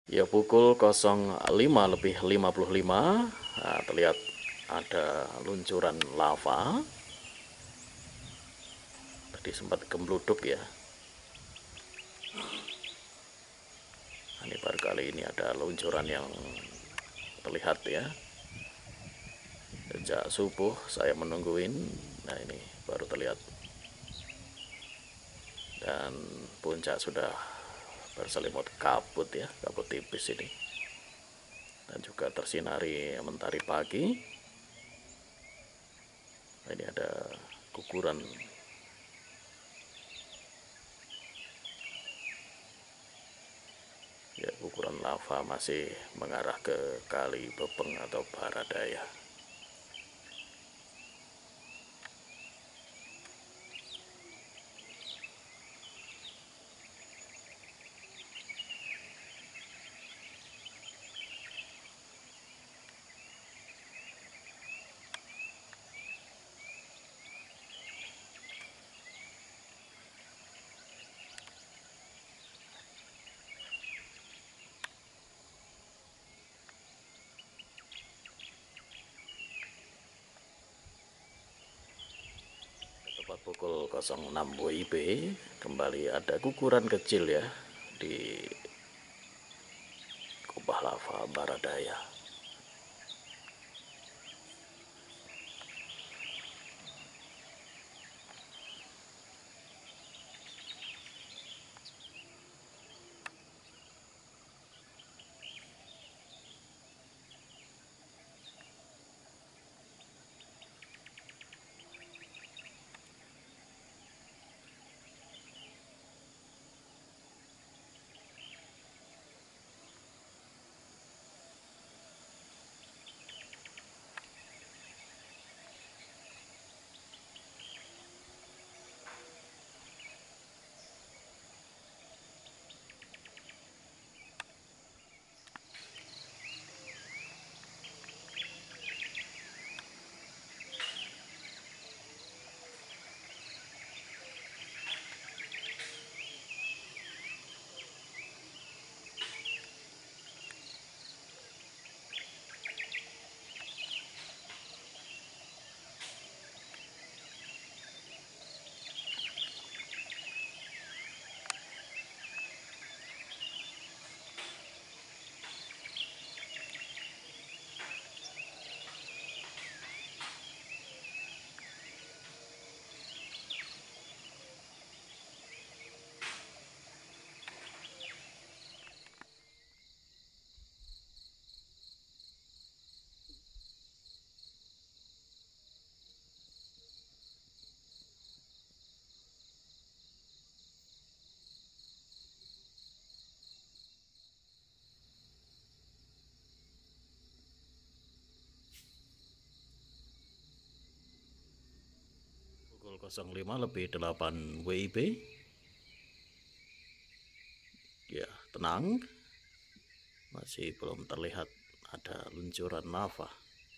Ya, pukul 05.55. Nah, terlihat ada luncuran lava. Tadi sempat gembluduk ya. Ini baru kali ini ada luncuran yang terlihat ya. Sejak subuh saya menungguin. Nah, ini baru terlihat. Dan puncak sudah berselimut kabut ya, kabut tipis ini. Dan juga tersinari mentari pagi. Nah, ini ada guguran. Ya, guguran lava masih mengarah ke Kali Bebeng atau Baradaya. Tepat pukul 06 WIB kembali ada guguran kecil ya di kubah lava Baradaya. Pukul 05.08 WIB. Ya, tenang. Masih belum terlihat ada luncuran lava.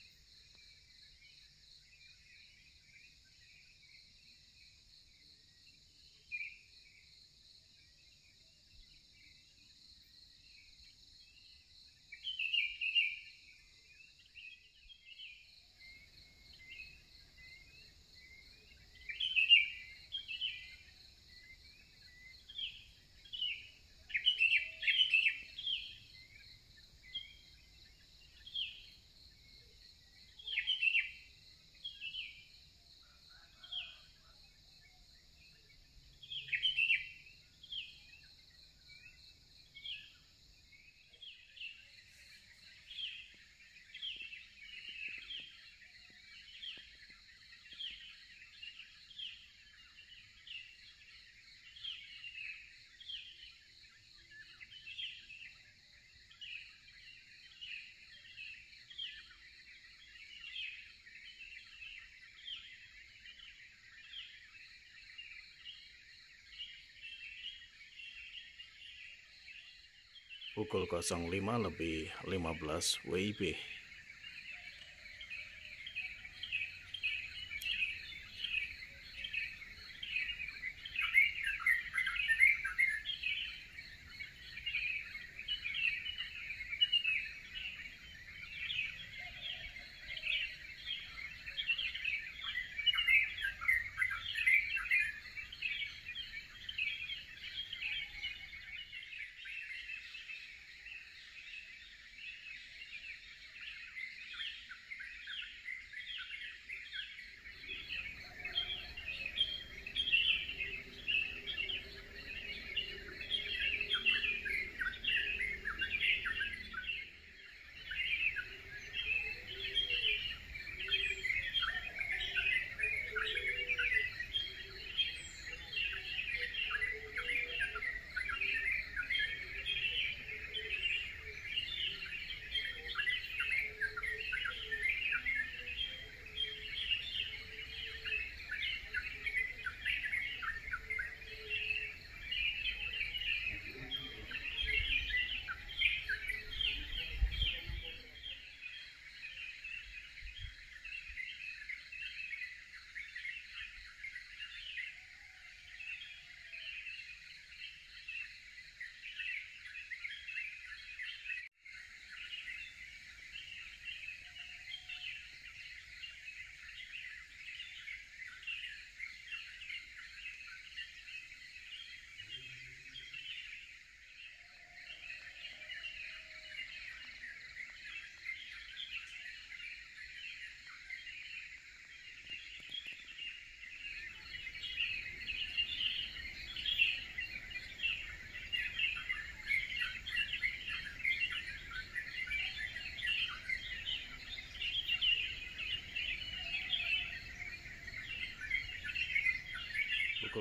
Pukul 05.15 WIB.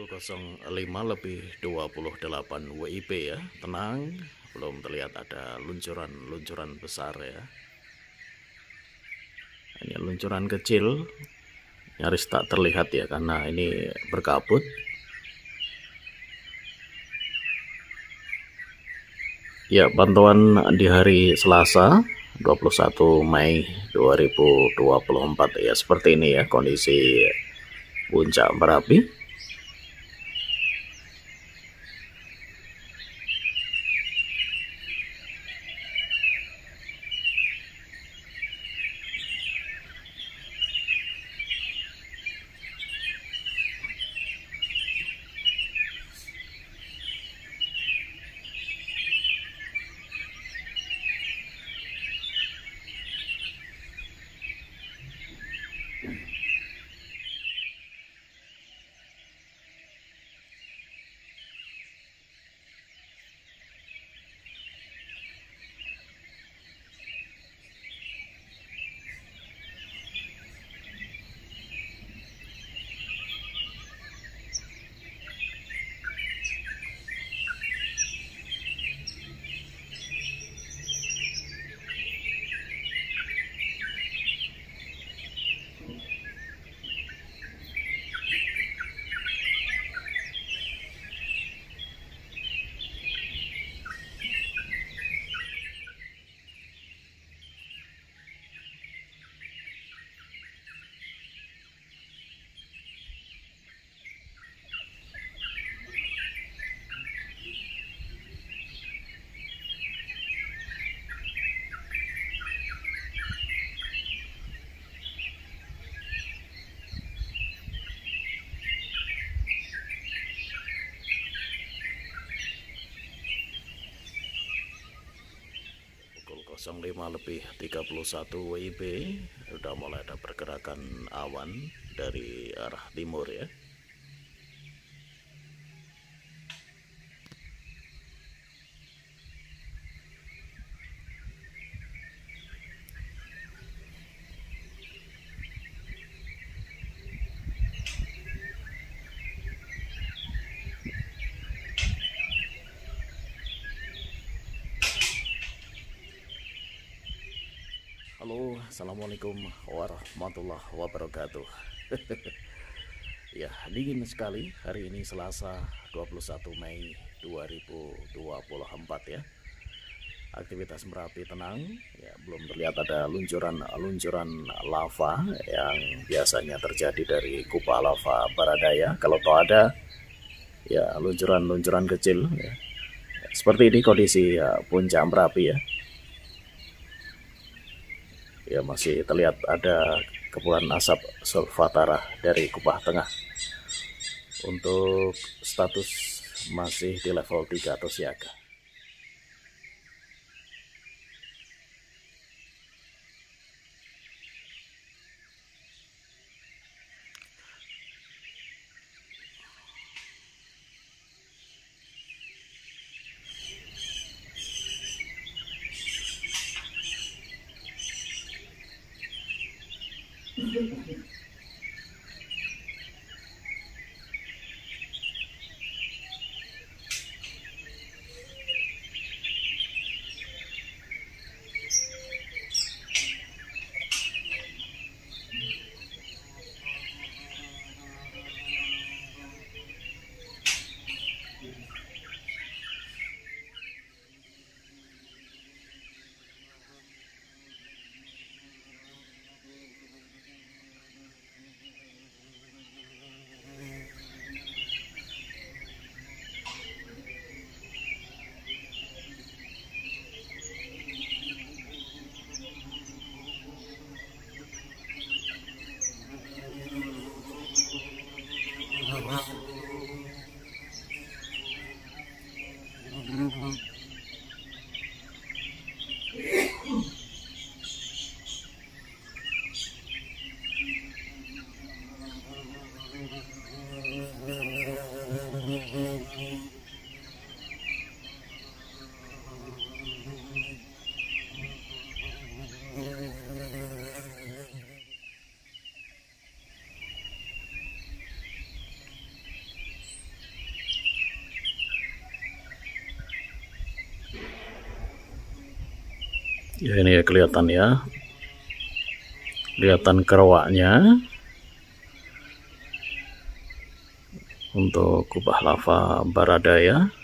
Pukul 05:28 WIB ya, tenang, belum terlihat ada luncuran besar ya. Ini luncuran kecil, nyaris tak terlihat ya karena ini berkabut. Ya, pantauan di hari Selasa 21 Mei 2024 ya, seperti ini ya kondisi puncak Merapi. Pukul 05:31 WIB sudah mulai ada pergerakan awan dari arah timur ya. Halo, assalamualaikum warahmatullahi wabarakatuh. Ya, dingin sekali hari ini Selasa 21 Mei 2024 ya. Aktivitas Merapi tenang, ya, belum terlihat ada luncuran lava yang biasanya terjadi dari kupa lava Baradaya. Kalau toh ada, ya luncuran kecil. Ya. Seperti ini kondisi puncak Merapi ya. Ya, masih terlihat ada kepulan asap solvatara dari Kupah Tengah. Untuk status masih di level 3 atau siaga. Ya ini ya kelihatan ya, kelihatan keruaknya untuk kubah lava Baradaya.